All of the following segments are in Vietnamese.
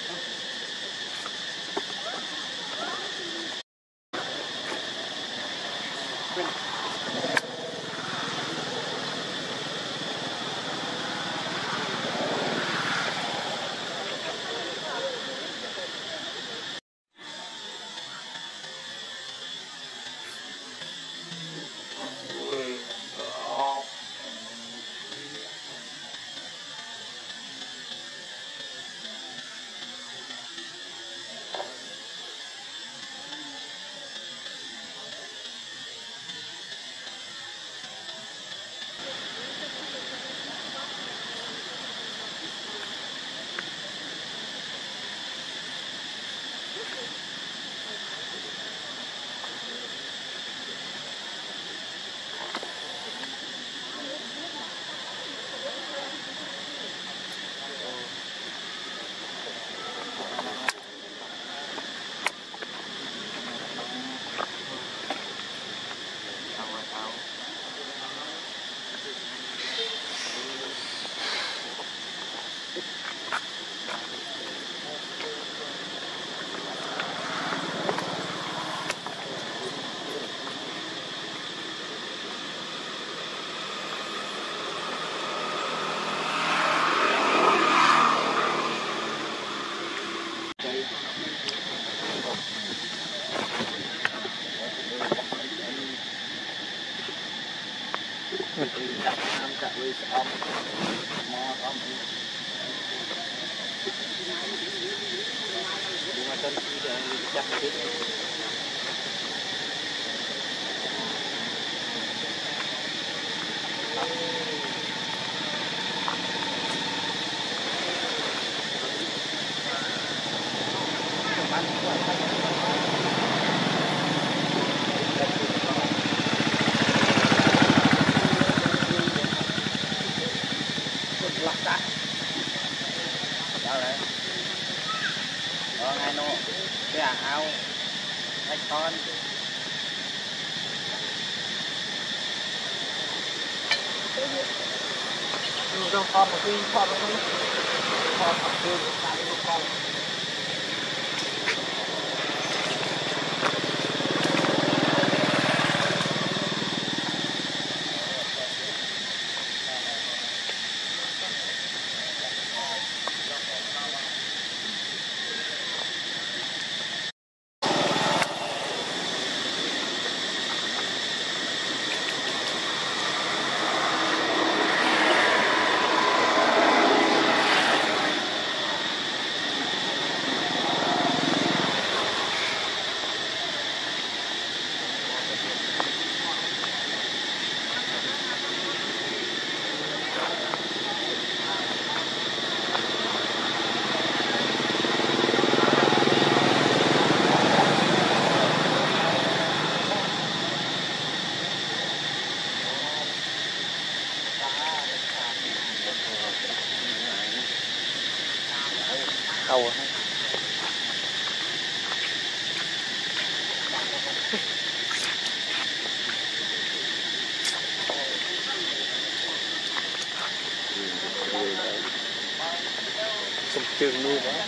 Trường nuôi đó.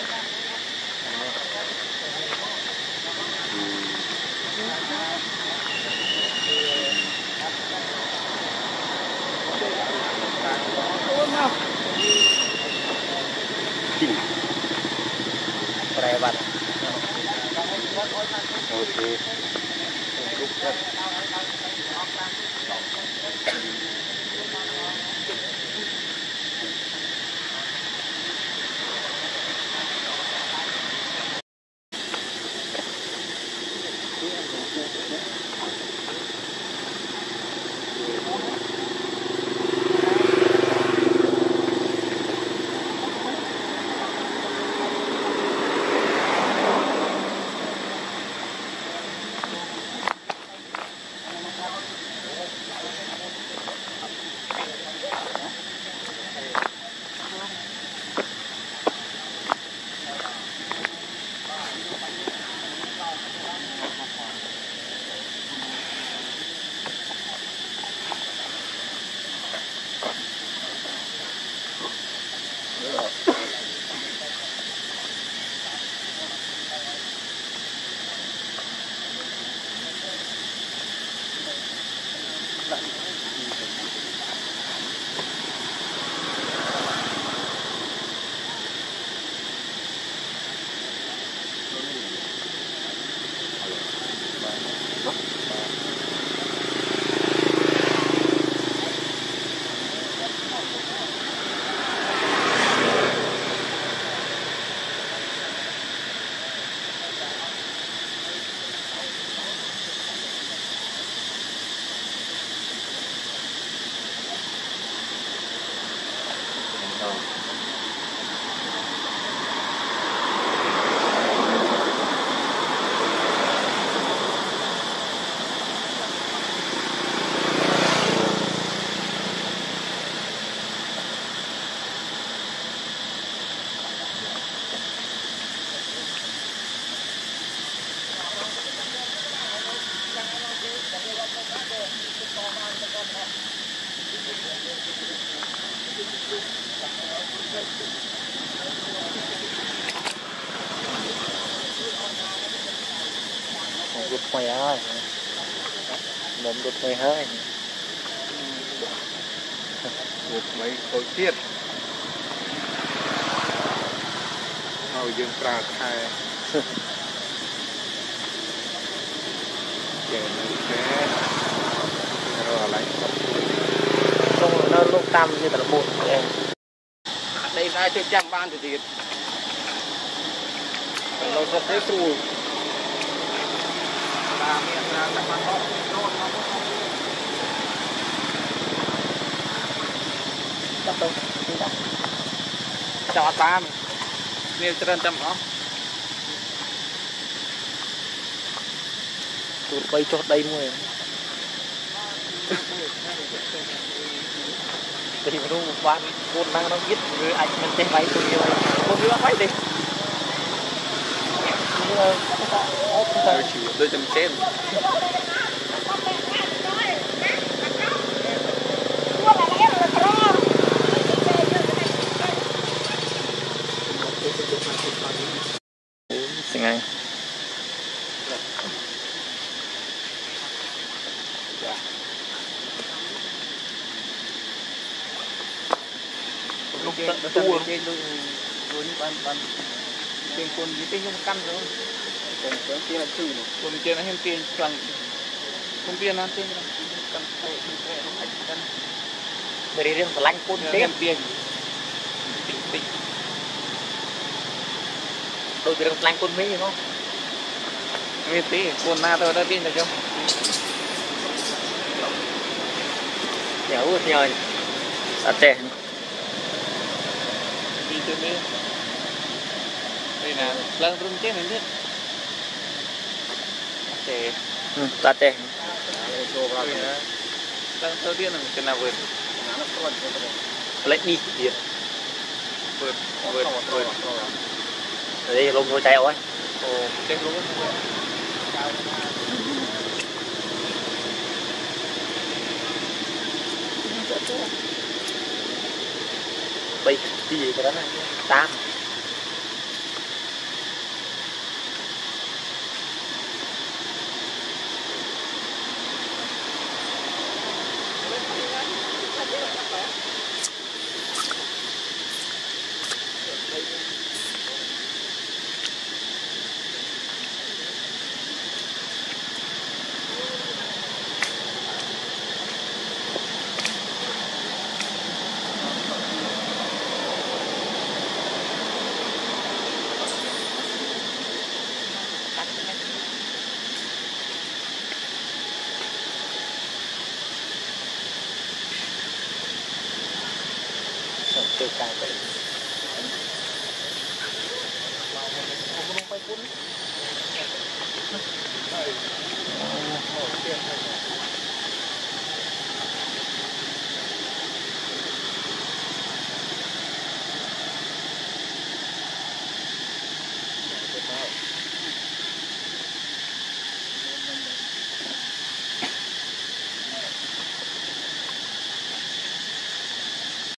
Private. Okay. Rụt mày ơi, nấm rụt mày hơi, rụt mày tối tiết, màu dương trà khai, chè này rồi lại, không nó lúc tam như là một em, đây là chơi trăm ban thì thiệt, nó rất dễ tru. Bắt đầu chọn ba miêu trên trăm đó tụt bay chốt đây mua thì nó bán con năng nó biết người anh mình chơi bay tôi nhiều con đi bắt bay đi đôi chấm chén tiếng Anh lúc tua trên đôi như ban trên con dưới tên không căn rồi con kia là chữ con kia là hiện tiền bằng con kia là tiền căn căn để riêng phải lanh con tiền tiền tỉnh đôi tiền lanh con mỹ không mỹ tí con na thôi đã tin được không dẻo ướt nhời sạch trẻ đi từ mỹ đây là lần rung chết này biết trẻ sạch trẻ lần đầu tiên là cái nào vượt lấy đi gì vượt đây lông thôi chạy rồi chết luôn bay gì cái đó này tám từ càng vậy không phải cuốn